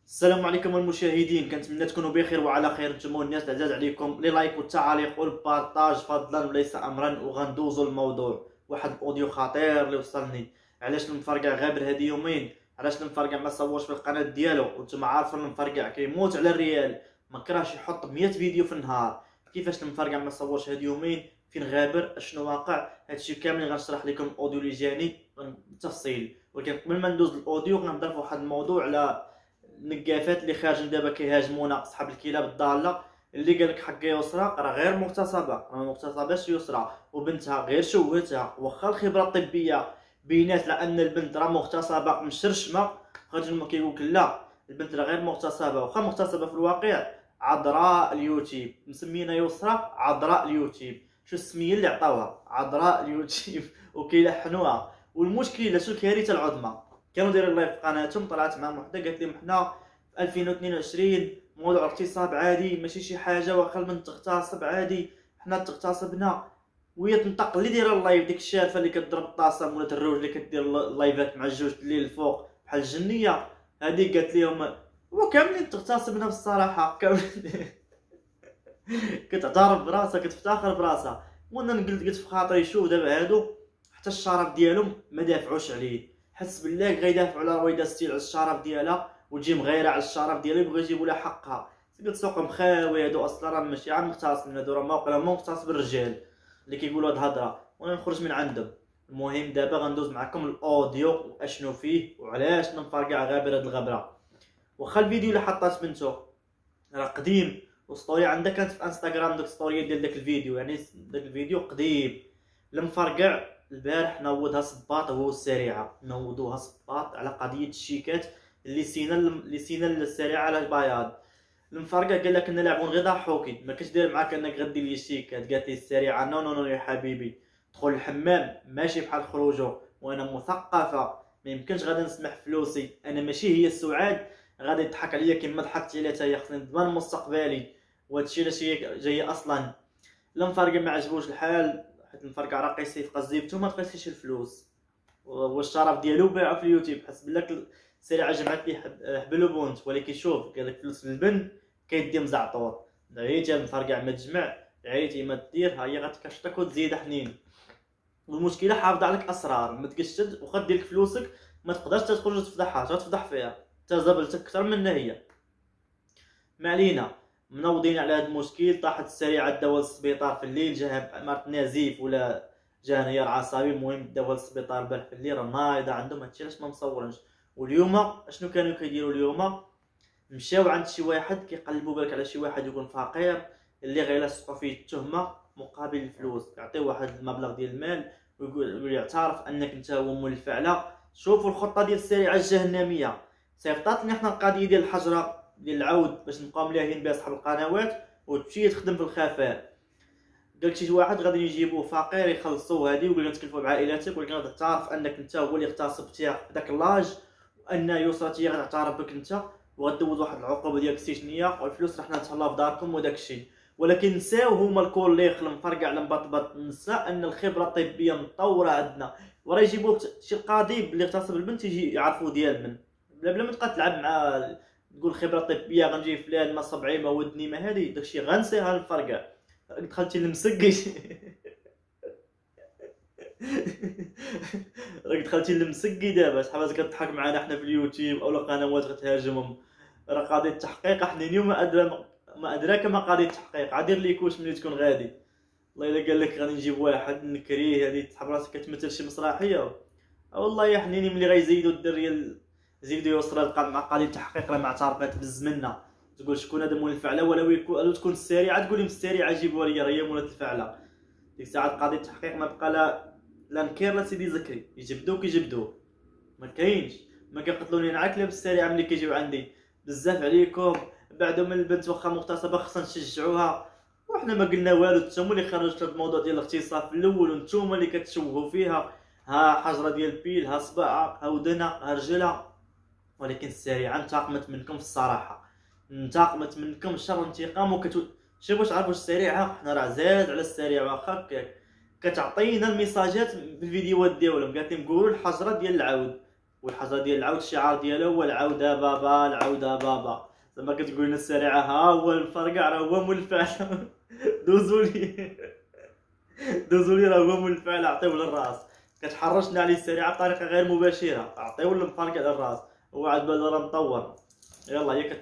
السلام عليكم المشاهدين، كنتمنى تكونوا بخير وعلى خير. نتمنى الناس العزاز عليكم لي لايك والتعاليق والبارطاج فضلا وليس امرا. وغندوزو الموضوع واحد الاوديو خطير اللي وصلني. علاش المفرقع غابر هادي يومين؟ علاش المفرقع ما صورش في القناه ديالو؟ وانتم عارفين المفرقع كيموت على الريال، ما كرهش يحط 100 فيديو في النهار. كيفاش المفرقع ما صورش هادي يومين؟ فين غابر؟ اشنو واقع؟ هادشي كامل غنشرح لكم الاوديو اللي جاني بالتفصيل. ولكن قبل ما ندوز الاوديو غنهضر في واحد الموضوع على النقافات اللي خارجين دابا كيهاجمونا اصحاب الكلاب الضاله. اللي قالك حق يسرى راه غير مغتصبه، راه ما مغتصباش يسرى، وبنتها غير شوهتها. واخا الخبره الطبيه بينات على ان البنت راه مغتصبه مشرشمه، خرج ما كيقولك لا البنت راه غير مغتصبه. واخا مغتصبه في الواقع عذراء اليوتيوب، مسمينا يسرى عذراء اليوتيوب. شو السميه اللي عطاوها؟ عذراء اليوتيوب وكيلحنوها. والمشكله شو الكارثه العظمى؟ كانوا دايرين لايف في قناتهم، طلعت معاهم وحده قالت لهم حنا في 2022 موضوع الاغتصاب عادي، ماشي شي حاجه. واخا البنت تغتصب عادي، حنا تغتصبنا. وهي تنطق اللي دايره اللايف، ديك الشارفه اللي كضرب الطاسه ولا الروج اللي كدير اللايفات مع الجوج الليل الفوق بحال الجنيه، هذيك قالت لهم وكاملين تغتصبنا بالصراحه كاملين. كتعترف براسها، كتفتخر براسها. وانا قلت في خاطري شوف دابا هادو حتى الشرف ديالهم ما دافعوش عليه. حس بالله غيدافعوا على رويده ستيل على الشرف ديالها وتجي مغيره على الشرف ديالها يبغيو يجيبوا لها حقها. قلت سوقهم خاوي هادو اصلا، راه ماشي عا مغتصبين، هادو راه موقع مغتصب الرجال اللي كيقولوا هاد الهضره وانا نخرج من عندهم. المهم دابا غندوز معكم الاوديو واشنو فيه وعلاش نفرقع غابر هاد الغبره. واخا الفيديو اللي حطات بنتو راه قديم، وستوري عندها كانت في انستغرام، ديك ستوري ديال داك الفيديو، يعني داك الفيديو قديم. المفرقع البارح نوضها صباط هو السريعه، نوضوها صباط على قضيه الشيكات اللي سينا السريعه على البياض. المفرقع قال لك ان لاعبون غير ضحوكي، ما كنتش داير معاك انك غدير لي الشيكات. قالت لي السريعه نو نو نو يا حبيبي، دخل الحمام ماشي بحال خروجو، وانا مثقفه ما يمكنش غادي نسمح فلوسي. انا ماشي هي السعاد غادي يضحك عليا كما ضحكت عليا حتى هي. خصني نضمن مستقبلي، وهادشي علاش هي جايه اصلا. المفرقع ما عجبوش الحال، حيت المفرقع راه قيسي قزيبتو ما تقيسيش الفلوس. والشرف ديالو باعو في اليوتيوب. حسب لك السريعه جمعت لي حبل وبونت، ولكن شوف قال لك فلوس البن كيدي مزعطور. عييتي المفرقع ما تجمع، عييتي ما دير، ها هي غتكشطك وتزيد حنين. والمشكله حافظه عليك اسرار، ما تقشد واخا دير لك فلوسك ما تقدرش تخرج تفضحها، تفضح فيها تزبلتك اكثر منها هي. ما علينا، منوضين على هذا المشكل. طاحت السريعه داوها للسبيطار في الليل، جاها مرض نزيف ولا جا انهيار عصبي. المهم داوها للسبيطار البارح في الليل، راه نايضه عندهم. هادشي علاش ما مصورنش. واليوم اشنو كانوا كيديروا اليوم؟ مشاو عند شي واحد كيقلبوا بالك على شي واحد يكون فقير اللي غيلصقوا فيه التهمه مقابل الفلوس، يعطيو واحد المبلغ ديال المال ويقول يعترف انك انت هو مول الفعله. شوفوا الخطه ديال السريعه الجهنميه. صيفطات لنا حنا القضيه ديال الحجره ديال العود باش نبقاو ملاهين بها صحاب القنوات وتمشي تخدم في الخفاء. قالك شي واحد غادي يجيبوه فقير يخلصوه هادي ويقول لك نتكلفوا بعائلتك، ولكن غادي تعترف انك انت هو اللي اغتصبتيها في داك اللاج، وان يسرتي غادي تعترف بك انت، وغدوز واحد العقوبه ديالك السجنيه، والفلوس راه حنا نتهلاو في داركم وداك الشيء. ولكن نساو هما الكوليخ المفرقع المبطبط، نسى ان الخبره الطبيه مطوره عندنا. وراه يجيبوك شي قاضي اللي اغتصب البنت يجي يعرفوا ديال من بلا ما تبقى تلعب مع تقول خبره طبيه غنجي فلان ما صبعي ما ودني ما هادي داكشي غنسيها المفرقع. دخلتي للمسقي. راك دخلتي للمسقي دابا. شحال كتضحك معنا حنا في اليوتيوب اولا قنوات غتهاجمهم. راه قضيه التحقيق حنيني وما ادرى ما ادراك ما قضيه التحقيق. عادير ليكوش ملي تكون غادي. والله الا قال لك غادي نجيب واحد نكريه هادي تحب راسك كتمثل شي مسرحيه. والله يا حنيني ملي غيزيدوا الدريه زيدوا يسرى القلب مع قضيه التحقيق راه ما اعترفات بالزمنه. تقول شكون هذا مول الفعله ولا تكون السريعه تقول لهم السريعه جيبوا لي راه هي مولات الفعله. ديك الساعه قضيه التحقيق ما بقى لا نكير لا سيدي زكري، يجبدوه ما كاينش. ما كيقتلوني نعاك لا بالسريعه ملي كيجيو عندي. بزاف عليكم بعدو من البنت واخا مغتصبه خصنا نشجعوها، وحنا ما قلنا والو. نتوما اللي خرجتوا هذا الموضوع ديال الاغتصاب في الاول، ونتوما اللي كتشوهوا فيها. ها حجره ديال بيل، ها صباعها، ها ودنها، ها رجلها. ولكن السريعه انتقمت منكم في الصراحه، انتقمت منكم شر انتقام. شوف واش عرفوا السريعه، حنا راه زاد على السريعه واخا هكاك كتعطينا الميساجات بالفيديوهات ديالهم. قالت لهم قولوا الحجره ديال العود، والحاجه ديال العود الشعار ديالو هو العوده بابا العوده بابا. زعما كتقول لنا السريعه ها هو المفرقع راه هو مول الفعل. دوزوا لي دوزوا لي راه هو مول الفعل عطيوه للراس. كتحرشنا عليه السريعه بطريقه غير مباشره عطيوه المفرقع للراس. هو عاد بالو راه مطور. يلا هي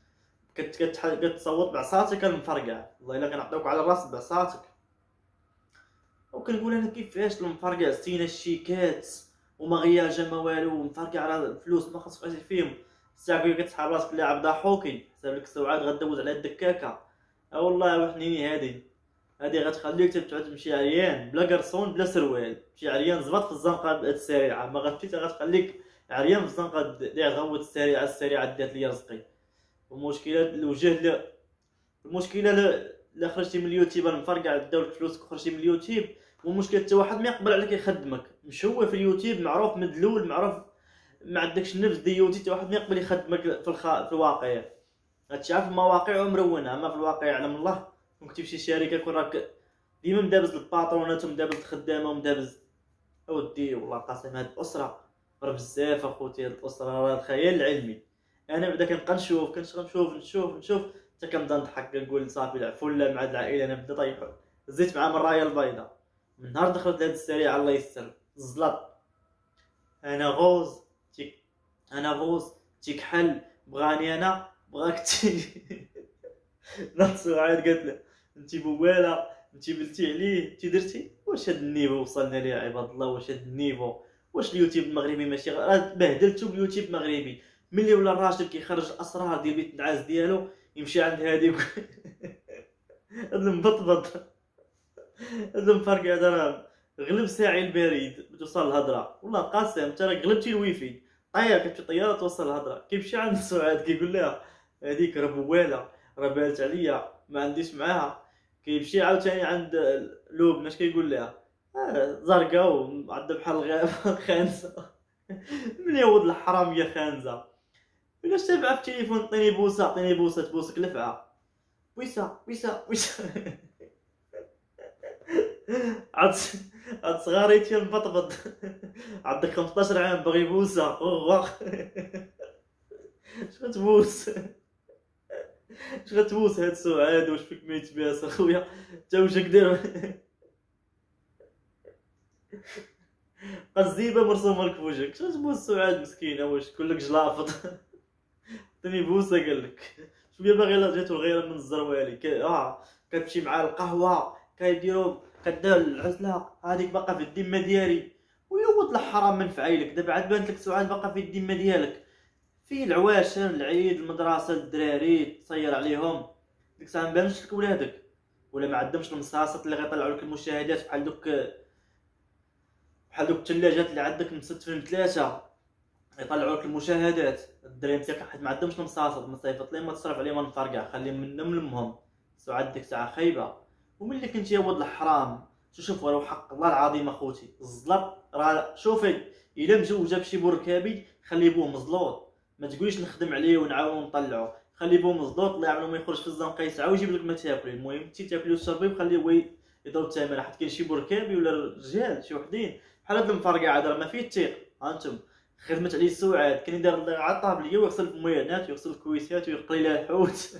كتصوت بعصاتك المفرقع. والله الا كنعطيوك على الراس بعصاتك. وكنقول انا كيفاش المفرقع ستينا الشيكات وما غياجه ما والو مفرقع راه الفلوس ما خاصك تعطي فيهم. الساعه كتسحب راسك لاعب ضحوكي حساب لك السوعات غدوز على الدكاكه. والله وحنيني هادي غتخليك تبعد تمشي عريان بلا قرصون بلا سروال. تمشي عريان زبط في الزنقه السريعه ما غتمشي غتخليك عريان في الزنقه اللي غوت السريعه دات لي رزقي. المشكله الوجه المشكله لا خرجتي من اليوتيوب المفرقع داولك فلوسك وخرجتي من اليوتيوب. والمشكله حتى واحد ما يقبل عليك يخدمك. مشهور في اليوتيوب معروف مدلول معروف ما عندكش النفس ديوتي حتى واحد ما يقبل يخدمك في الواقع. هادشي عارف المواقع ومرونه اما في الواقع يعلم الله. كنتي في شي شركه كون راك ديما مدابز الباطرونات ومدابز الخدامه ومدابز اودي. والله قاسم هاد الاسره راه بزاف اخوتي. هاد الاسره راه الخيال العلمي. انا بعدا كنبقى نشوف حتى كنبدا نضحك كنقول صافي العفو لا مع هاد العائله. انا بدا طيح زيت معاهم الرايه البيضاء من نهار دخلت لهاد السريعه الله يستر الزلط. انا غوز تيك حل بغاني انا بغاك تي. نصو عاد قالت له انتي بواله انتي بلتي عليه انتي درتي. واش هاد النيفو وصلنا ليه عباد الله؟ واش هاد النيفو؟ واش اليوتيوب المغربي ماشي راه بهدلتو باليوتيوب المغربي. ملي ولا الراجل كيخرج الاسرار ديال بيت النعاس ديالو يمشي عند هادي. هاد المبطبط هاد المفرق هذا راه غلب ساعي البريد توصل الهضره. والله قاسم انت راه غلبتي الويفي طاير كتمشي طياره توصل الهضره. كيمشي عند سعاد كيقول لها هذيك راه بواله راه بالت عليا ما عنديش معاها. كيمشي عاوتاني عند لوبنى اش كيقول لها زرقاء وعندها بحال الغابه خانزه. من يا ولد الحرام يا خانزه. الا تابعه في التليفون عطيني بوسه تبوسك لفعه. ويسا عاد صغاريتي مبطبط. عندك 15 عام باغي يبوسها واخ. اش غتبوس هاد سعاد؟ واش فيك ما يتباس اخويا انت واش كدير؟ الزيبه مرسومه لك في وجهك اش غتبوس سعاد مسكينه؟ واش كلك جلافط؟ عطيني بوسه قالك شويه باغي لا جاتو الغيره من الزروالي كتمشي مع القهوه كيديروا كدير العزله هذيك باقا في الذمه ديالي. ويوض الحرام من فعيلك. دابا عاد بانت لك سعاد باقا في الذمه ديالك. في العواشر العيد المدرسه الدراري تصير عليهم ديك الساعه مبانش لك ولادك. ولا ما عندهمش المصاصات اللي غيطلعوا لك المشاهدات بحال دوك الثلاجات اللي عندك مستفين بثلاثه يطلعوا لك المشاهدات. الدراري نتاعك حيت ما عندهمش المصاصات مصيفط لي ما تصرف عليهم نفرقع خليهم منهم لمهم. سعاد ديك الساعه خايبه. وملي كنتي يا ولد الحرام شوف ولو حق الله العظيم اخوتي الزلط راه شوفي الا مزوجه بشي بركابي خلي بوه مزلوط. ما تقوليش نخدم عليه ونعاون ونطلعو. خلي بوه مزلوط الله يعاونو ما يخرج في الزنقه يسعى ويجيب لك ما تاكلي. المهم انتي تاكلي وتشربي وخليه هو يضرب الثمن. حيت كاين شي بركابي ولا رجال شي وحدين بحال هاد المفرقع هذا ما فيه الثقه. هانتم خدمت عليه سعاد كان يدير على الطابليه ويغسل في الموينات ويغسل الكويسات ويقلي لها الحوت.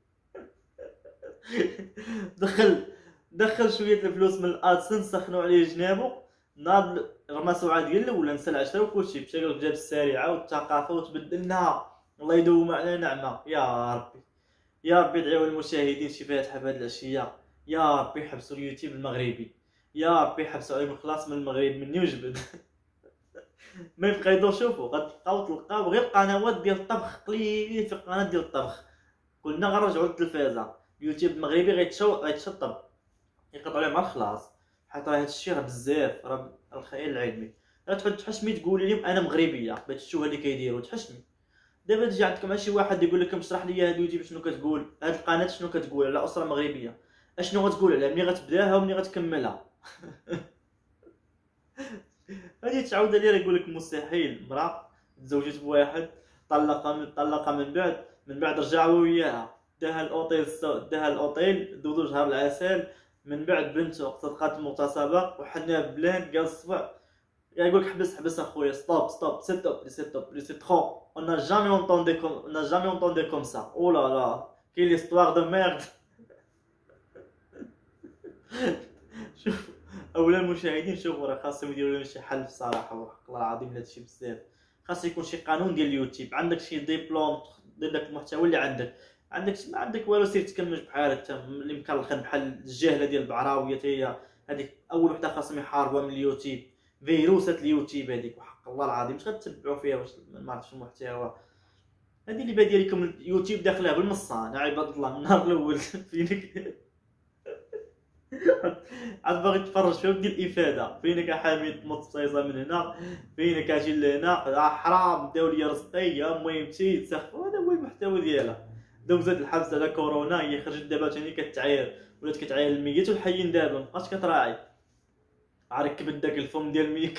دخل شويه الفلوس من الادسنس سخنوا عليه جنابو. ناض رمى سعاد قال له ولا نسى العشره وكلشي مشى قال لك جاب السريعه والثقافه وتبدلناها. الله يدوم علينا نعمه يا ربي. يا ربي ادعيو المشاهدين شي فاتحه بهاد العشيه. يا ربي حبسوا اليوتيوب المغربي. يا ربي حبسوا عليهم الخلاص من المغرب مني وجبد. ما يبقى يدور شوفوا تلقاو غير قنوات ديال الطبخ قليلين في القناه ديال الطبخ. قلنا غنرجعوا للتلفازه. اليوتيوب المغربي غيتشطب يقطعوا عليه مع الخلاص. حيت راه هادشي راه بزاف راه الخيال العلمي. لا تحد تحشمي تقولي لهم انا مغربيه باش تشوفوا اللي كيديروا تحشمي. دابا تجي عندك مع شي واحد يقول لك اشرح لي هاد اليوتيوب شنو كتقول هاد القناه شنو كتقول على اسره مغربيه. اشنو غتقول عليها منين غتبداها ومنين غتكملها؟ هادي تعاود عليا يقول لك مستحيل. مرا تزوجت بواحد طلقها من بعد رجعوا وياها داها الاوتيل دوزو شهر العسل. من بعد بنته صدقات مغتصبه وحنا بلان قال الصبع يقول لك حبس اخويا، ستوب ستوب سي ترو on n'a jamais entendu comme on n'a jamais entendu comme ça. Oh là là, quelle histoire de merde. شوف اولا المشاهدين، شوفوا راه خاصهم يديروا لهم شي حل بصراحه، وحق الله العظيم لهادشي بزاف. خاص يكون شي قانون ديال اليوتيوب، عندك شي ديبلوم دير داك المحتوى اللي عندك ما عندك والو، سير تكمج بحال انت اللي مكلخن بحال الجهله ديال البعراويه. هي هذيك اول وحده خاصهم يحاربوها من اليوتيوب، فيروسات اليوتيوب هذيك، وحق الله العظيم واش غتتبعوا فيها؟ واش ما عرفتش المحتوى هذه اللي باديه لكم اليوتيوب داخلها بالمصان عباد الله من النهار الاول. فينك عاد باغي تفرج فيها ودير الافاده، فينك حامي متصيصه من هنا، فينك اجي لهنا حرام داو لي رزقي المهم مشيت سخفوا. هذا هو المحتوى ديالها. دوزات الحبس على كورونا، هي خرجت دابا ثاني كتعاير، ولات كتعاير الميت والحيين دابا مابقاش كتراعي، عركبت داك الفم ديال الميك.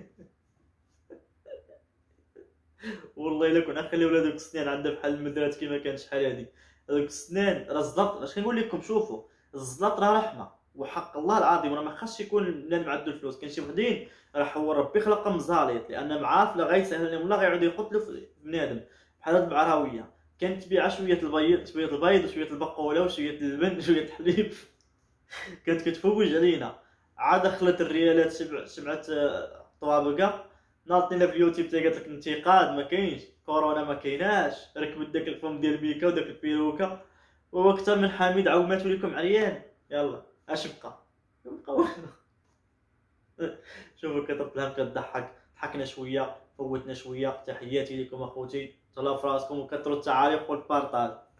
والله الا كنا نخليو ولادوك السنان عندها بحال المدرات كيما كان شحال هادي. هذوك السنان راه الزلط، اش كنقول لكم، شوفوا الزلط راه رحمه، وحق الله العظيم راه ما خاصش يكون بنادم عندو الفلوس. كاين شي وحدين راه هو ربي خلقهم مزاليط، لان معارف لا غيسهل لهم ولا غيعود يحط له في بنادم. بحال هاد البعراويه كانت تبيع شويه البيض، شويه البيض وشويه البقوله وشويه اللبن وشويه الحليب. كانت كتفوج علينا، عاد دخلت الريالات شبعت طوابقه، ناضتينا في اليوتيوب تا قالت لك انتقاد ما كاينش، كورونا ما كايناش، ركبت داك الفم ديال ميكا وداك البيروكه، وهو اكثر من حميد عوماتو لكم عريان. يلا اش بقى؟ والو. شوفوا كتطلع كتضحك، ضحكنا شويه، فوتنا شويه. تحياتي لكم اخوتي، تهلاو في راسكم وكثروا التعاليق والبارطاج.